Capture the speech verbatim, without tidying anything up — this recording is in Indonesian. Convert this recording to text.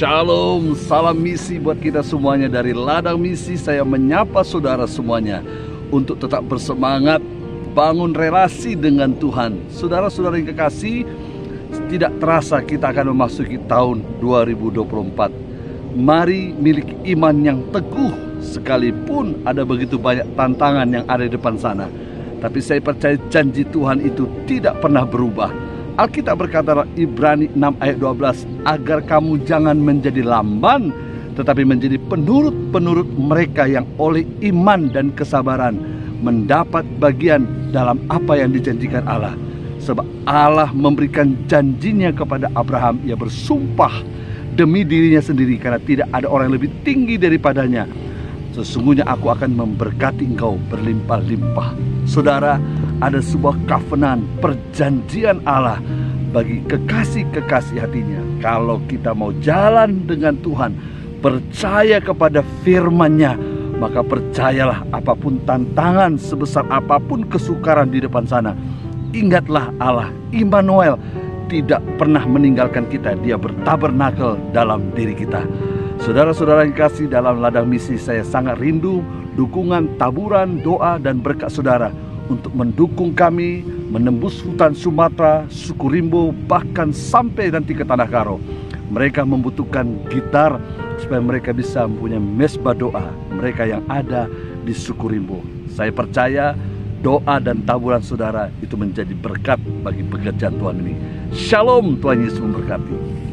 Shalom, salam misi buat kita semuanya. Dari Ladang Misi saya menyapa saudara semuanya untuk tetap bersemangat bangun relasi dengan Tuhan. Saudara-saudara yang kekasih, tidak terasa kita akan memasuki tahun dua ribu dua puluh empat. Mari miliki iman yang teguh, sekalipun ada begitu banyak tantangan yang ada di depan sana. Tapi saya percaya janji Tuhan itu tidak pernah berubah. Alkitab berkata Ibrani enam ayat dua belas, agar kamu jangan menjadi lamban, tetapi menjadi penurut-penurut mereka yang oleh iman dan kesabaran mendapat bagian dalam apa yang dijanjikan Allah. Sebab Allah memberikan janjinya kepada Abraham. Ia bersumpah demi dirinya sendiri, karena tidak ada orang yang lebih tinggi daripadanya. Sesungguhnya aku akan memberkati engkau berlimpah-limpah. Saudara, ada sebuah covenant, perjanjian Allah bagi kekasih-kekasih hatinya. Kalau kita mau jalan dengan Tuhan, percaya kepada firman-Nya, maka percayalah apapun tantangan, sebesar apapun kesukaran di depan sana, ingatlah Allah Immanuel tidak pernah meninggalkan kita. Dia bertabernakel dalam diri kita. Saudara-saudara yang kasih, dalam Ladang Misi saya sangat rindu dukungan, taburan, doa, dan berkat saudara untuk mendukung kami menembus hutan Sumatera, suku Rimbo, bahkan sampai nanti ke Tanah Karo. Mereka membutuhkan gitar supaya mereka bisa mempunyai mesbah doa mereka yang ada di suku Rimbo. Saya percaya doa dan taburan saudara itu menjadi berkat bagi pekerjaan Tuhan ini. Shalom, Tuhan Yesus memberkati.